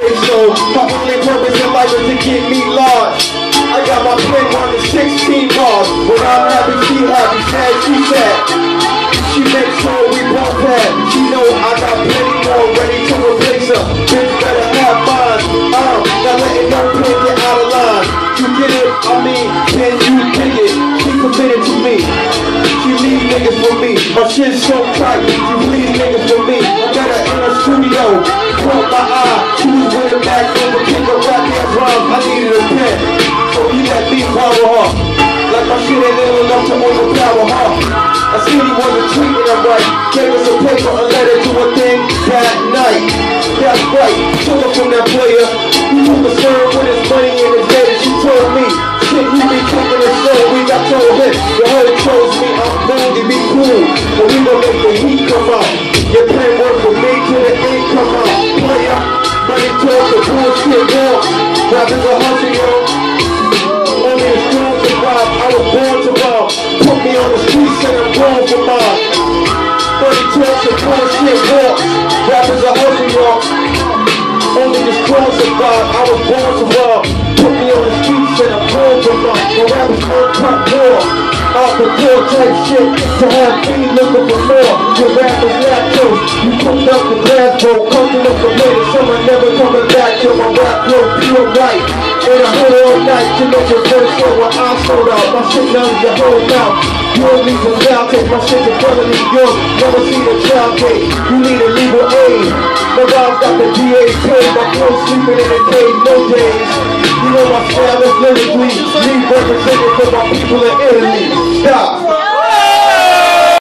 they sold. My only purpose in life is to get me large. I got my pen running 16 bars. When I'm happy, she happy, sad, she sad. She makes sure we both have. She know I got plenty more ready to replace her. Bitch better have mine. Not letting no pen get out of line. You get it? I mean, can you dig it? She committed to me. She leave niggas for me. My shit's so tight. She leave niggas for me. I met her in the studio. Caught my eye. She was with a back over, kick a rap ass rhymes. I needed a pen. So he let me power her. Like my shit ain't ill enough to overpower her. I seen he wasn't treating her right. Gave us a paper, a letter to a thing that night. That's right, took her from that player. He was concerned with his money in his head, and she told me, shit, you be kicking the show. We got told him, the whole chose me, I'm going to be cool, but we gon' make the heat come out. Your plan work for me till the end come out. Player, money talk, the bullshit walk. Rappers a hustle, yo. Only a strong survive, I was born to rob. Put me on the streets and I'm going for mine. Money talks and bullshit walks. Rappers a hustle, y'all. Only the strong survive, I was born to rob. Put me on the streets and I'm going for mine. The rappers won't cut more. Off the floor type shit to have me looking for more. Your rappers lactose. You cooked up the glass bowl, coaching up the later. Someone never coming back till my rap flow pure right. And I hold all night to make your first show when I sold out. My shit none of your whole mouth. You don't need some loud tape, my shit in front of New York. Never seen a child cake. You need a legal aid. My rhymes got the DA paid. My girl sleeping in the cave, no days. You know my style is lyrically. Me representing for my people in Italy. Stop.